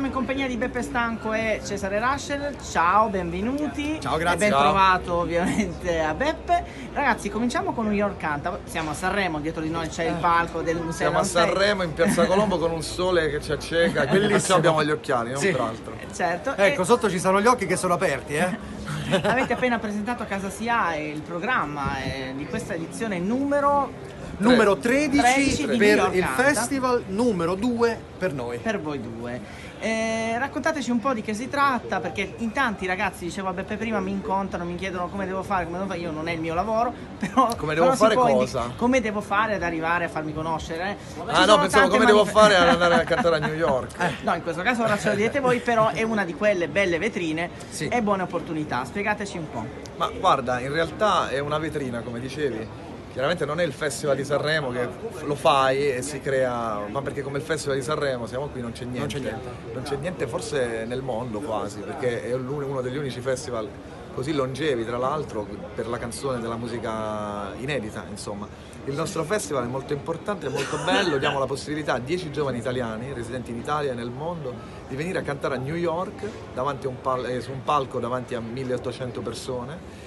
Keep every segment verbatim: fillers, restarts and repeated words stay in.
in compagnia di Beppe Stanco e Cesare Rushel. Ciao, benvenuti. Ciao, grazie. E ben Ciao. trovato ovviamente a Beppe. Ragazzi, cominciamo con New York Canta. Siamo a Sanremo, dietro di noi c'è il palco del Museo. Siamo a Sanremo in Piazza Colombo con un sole che ci acceca, bellissimo. Abbiamo gli occhiali, non sì. tra l'altro. Certo. Ecco, e... sotto ci sono gli occhi che sono aperti, eh. Avete appena presentato a Casa S I A il programma eh, di questa edizione numero numero tredici, tredici di per New York il Canta. Festival, numero due per noi. Per voi due. Eh, raccontateci un po' di che si tratta, perché in tanti ragazzi, dicevo a Beppe prima, mi incontrano, mi chiedono come devo fare, come devo fare. Io non è il mio lavoro, però come devo però fare si può cosa? indi- come devo fare ad arrivare a farmi conoscere. Eh? Ah no, pensavo come devo fare ad andare a cantare a New York. Eh, no, in questo caso ora ce lo dite voi, però è una di quelle belle vetrine sì. e buone opportunità. Spiegateci un po'. Ma guarda, in realtà è una vetrina, come dicevi. Chiaramente non è il Festival di Sanremo che lo fai e si crea, ma perché come il Festival di Sanremo siamo qui, non c'è niente. Non c'è niente. Non c'è niente forse nel mondo quasi, perché è uno degli unici festival così longevi, tra l'altro, per la canzone della musica inedita, insomma. Il nostro festival è molto importante, è molto bello, diamo la possibilità a dieci giovani italiani, residenti in Italia e nel mondo, di venire a cantare a New York davanti a un pal- eh, su un palco davanti a milleottocento persone.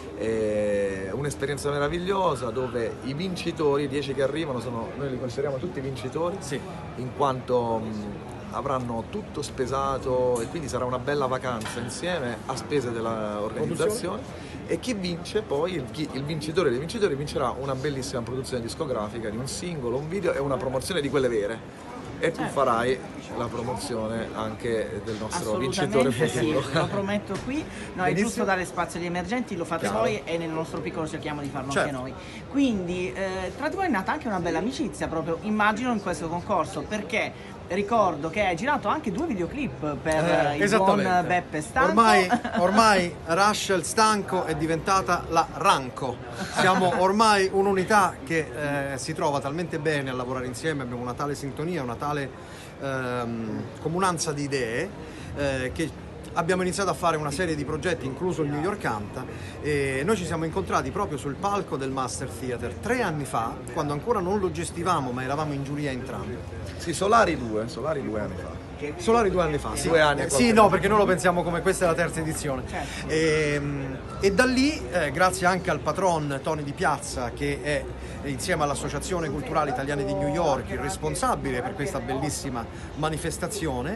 È un'esperienza meravigliosa dove i vincitori, i dieci che arrivano, sono, noi li consideriamo tutti vincitori, sì. in quanto mh, avranno tutto spesato e quindi sarà una bella vacanza insieme a spese dell'organizzazione. E chi vince poi, il, chi, il vincitore dei vincitori vincerà una bellissima produzione discografica di un singolo, un video e una promozione di quelle vere. E tu Certo. farai la promozione anche del nostro vincitore futuro. Sì, lo prometto qui. No, è Benissimo. giusto dare spazio agli emergenti, lo fate Chiaro. voi e nel nostro piccolo cerchiamo di farlo Certo. anche noi. Quindi eh, tra di voi è nata anche una bella amicizia proprio, immagino, in questo concorso, perché ricordo che hai girato anche due videoclip per Eh, il buon Beppe Stanco. Ormai, ormai Rushel Stanco è diventata la Ranco. Siamo ormai un'unità che eh, si trova talmente bene a lavorare insieme, abbiamo una tale sintonia, una tale ehm, comunanza di idee eh, che abbiamo iniziato a fare una serie di progetti, incluso il New York Canta, e noi ci siamo incontrati proprio sul palco del Master Theater tre anni fa, quando ancora non lo gestivamo ma eravamo in giuria entrambi. Sì, Solari due, Solari due anni fa. Solari due anni fa, sì. Due anni e Eh, qualche sì, anno. no, perché noi lo pensiamo come questa è la terza edizione. Certo. E, e da lì, eh, grazie anche al patron Tony Di Piazza, che è insieme all'Associazione Culturale Italiana di New York il responsabile per questa bellissima manifestazione,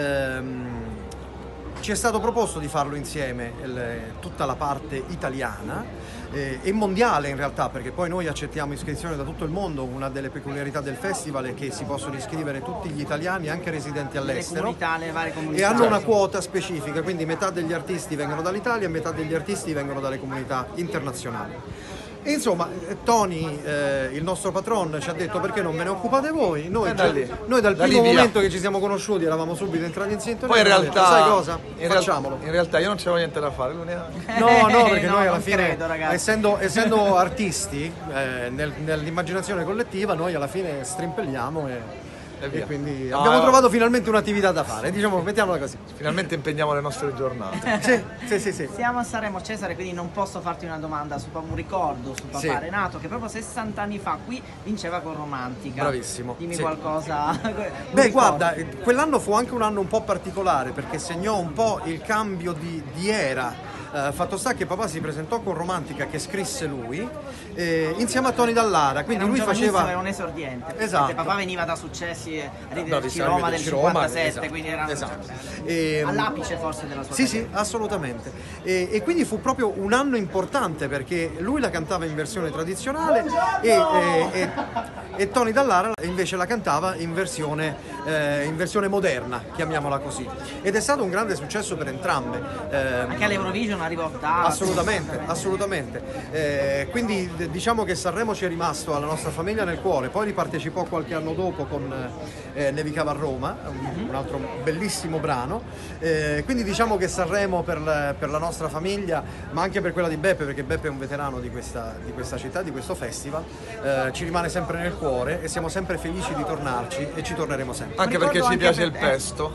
ehm, ci è stato proposto di farlo insieme, il, tutta la parte italiana eh, e mondiale in realtà, perché poi noi accettiamo iscrizioni da tutto il mondo. Una delle peculiarità del festival è che si possono iscrivere tutti gli italiani, anche residenti Le all'estero, comunità, le varie comunità. e hanno una quota specifica, quindi metà degli artisti vengono dall'Italia e metà degli artisti vengono dalle comunità internazionali. E insomma, Tony, eh, il nostro patron, ci ha detto: perché non ve ne occupate voi? Noi, Eh, da lì. noi dal Da primo lì via. momento che ci siamo conosciuti eravamo subito entrati in sintonia. Poi in e abbiamo realtà, detto, sai cosa? in real- Facciamolo. in realtà io non c'avevo niente da fare, l'unica. No, no, perché No, noi alla non fine, credo, ragazzi. essendo, essendo artisti, eh, nel- nell'immaginazione collettiva, noi alla fine strimpelliamo e, E e via. quindi No, abbiamo no. trovato finalmente un'attività da fare, diciamo, mettiamola così. Finalmente impegniamo le nostre giornate. Sì, sì, sì, sì. Siamo a Sanremo, Cesare, quindi non posso farti una domanda su un ricordo su papà Sì. Renato, che proprio sessanta anni fa qui vinceva con Romantica. Bravissimo, Dimmi sì. qualcosa. un Beh, ricordo. guarda, eh, quell'anno fu anche un anno un po' particolare perché segnò un po' il cambio di, di era. Eh, fatto sta che papà si presentò con Romantica, che scrisse lui, eh, insieme a Tony Dallara, quindi Era un lui giovanissimo, faceva... era un esordiente. Esatto. Perché papà veniva da successi e Arrivederci Bravissimo, Roma del Arrivederci Roma, cinquantasette, esatto, quindi era esatto. E, all'apice forse della sua Sì, carriera. sì, assolutamente. E, e quindi fu proprio un anno importante perché lui la cantava in versione tradizionale e, e, e, e Tony Dallara invece la cantava in versione, eh, in versione moderna, chiamiamola così. Ed è stato un grande successo per entrambe. Eh, Anche all'Eurovision arrivò ottavo. Assolutamente, assolutamente. Eh, quindi d- diciamo che Sanremo ci è rimasto alla nostra famiglia nel cuore, poi ripartecipò qualche anno dopo con eh, Nevicava a Roma, un, un altro bellissimo brano. Eh, quindi diciamo che Sanremo per la, per la nostra famiglia, ma anche per quella di Beppe, perché Beppe è un veterano di questa, di questa città, di questo festival, eh, ci rimane sempre nel cuore e siamo sempre felici di tornarci e ci torneremo sempre. Anche perché ci piace il pesto.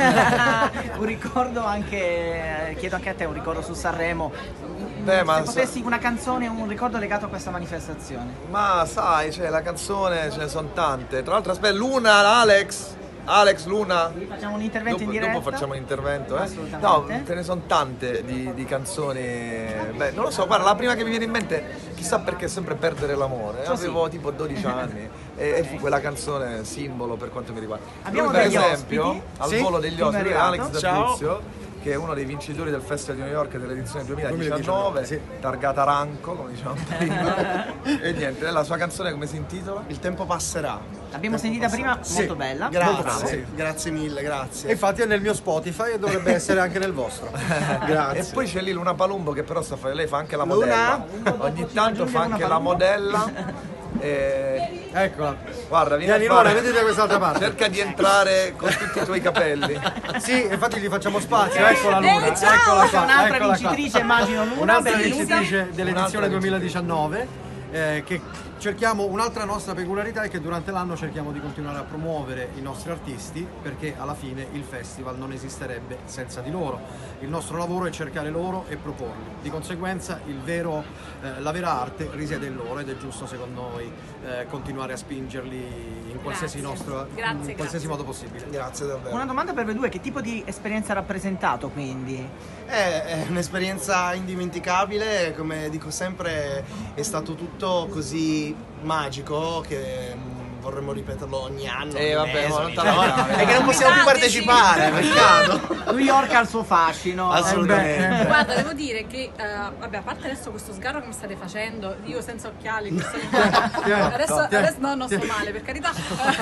Un ricordo anche, chiedo anche a te un ricordo su Sanremo. Beh, ma se potessi una canzone, un ricordo legato a questa manifestazione. Ma sai, cioè, la canzone ce ne sono tante. Tra l'altro, aspetta, Luna, Alex. Alex, Luna, Facciamo un intervento dopo, in diretta. dopo facciamo un intervento, eh? Assolutamente. No, ce ne sono tante di, di canzoni. Beh, non lo so, guarda, la prima che mi viene in mente, chissà perché, è sempre Perdere l'amore. Così. Avevo tipo dodici anni e, e fu quella canzone simbolo per quanto mi riguarda. Abbiamo Lui, per degli esempio, ospiti. al Sì, volo degli primo ospiti, arrivato. Alex D'Arbuzio, che è uno dei vincitori del Festival di New York dell'edizione duemiladiciannove, sì. targata Ranco, come diciamo prima. E niente, la sua canzone come si intitola? Il tempo passerà. L'abbiamo sentita prima, molto bella. Grazie, Bravo. sì. grazie mille, grazie. E infatti è nel mio Spotify e dovrebbe essere anche nel vostro. Grazie. E poi c'è lì Luna Palumbo che però sta fa- lei fa anche la Luna? modella. Ogni tanto fa anche la modella. E... Eccola. Guarda, vieni Vieni a fare... Luna, vedete quest'altra parte. Cerca di entrare con tutti i tuoi capelli. Sì, infatti gli facciamo spazio, eccola Luna, Eh, ciao! eccola qua, Un'altra eccola vincitrice, qua. immagino, Luna, Un'altra benvenuta. vincitrice dell'edizione Un'altra duemiladiciannove, eh, che cerchiamo, un'altra nostra peculiarità è che durante l'anno cerchiamo di continuare a promuovere i nostri artisti, perché alla fine il festival non esisterebbe senza di loro. Il nostro lavoro è cercare loro e proporli. Di conseguenza il vero, eh, la vera arte risiede in loro ed è giusto secondo noi eh, continuare a spingerli in qualsiasi, Grazie. nostro, Grazie, in qualsiasi grazie. modo possibile. Grazie davvero. Una domanda per voi due, che tipo di esperienza ha rappresentato quindi? È, è un'esperienza indimenticabile, come dico sempre è stato tutto così magico che mm, vorremmo ripeterlo ogni anno. Eh, ogni vabbè, mese, ma non ogni te la giorno. fare. È che non possiamo più Invitateci. partecipare, peccato. New York ha il suo fascino. Assolutamente. Eh beh, eh beh. Guarda, devo dire che, eh, vabbè, a parte adesso questo sgarro che mi state facendo, io senza occhiali, mi sto adesso, tieni, adesso no, non sto tieni. male, per carità,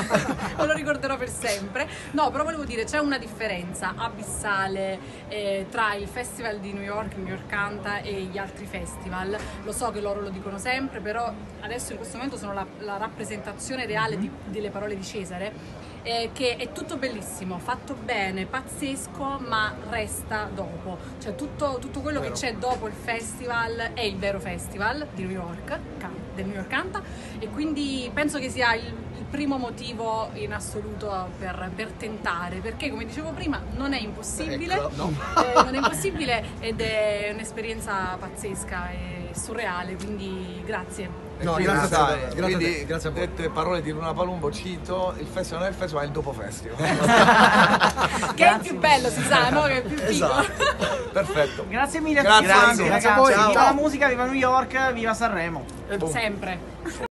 me lo ricorderò per sempre. No, però volevo dire, c'è una differenza abissale eh, tra il Festival di New York, New York Canta, e gli altri festival. Lo so che loro lo dicono sempre, però adesso in questo momento sono la, la rappresentazione reale di- delle parole di Cesare. Eh, che è tutto bellissimo, fatto bene, pazzesco, ma resta dopo. Cioè tutto, tutto quello che c'è dopo il festival è il vero festival di New York, Can- del New York Canta, e quindi penso che sia il, il primo motivo in assoluto per, per tentare, perché come dicevo prima non è impossibile, Ecco, no. eh, non è impossibile ed è un'esperienza pazzesca e surreale, quindi grazie. No, Quindi, grazie a te, sai, grazie a te, quindi, grazie a voi. dette parole di Luna Palumbo, cito, il festival non è il festival, è il dopo festival. Che è il più bello, si sa, no? Che è il più figo. Esatto. Perfetto. Grazie mille a Grazie, tutti quanti, grazie ragazzi. a voi. Viva Ciao. la musica, viva New York, viva Sanremo. Sempre.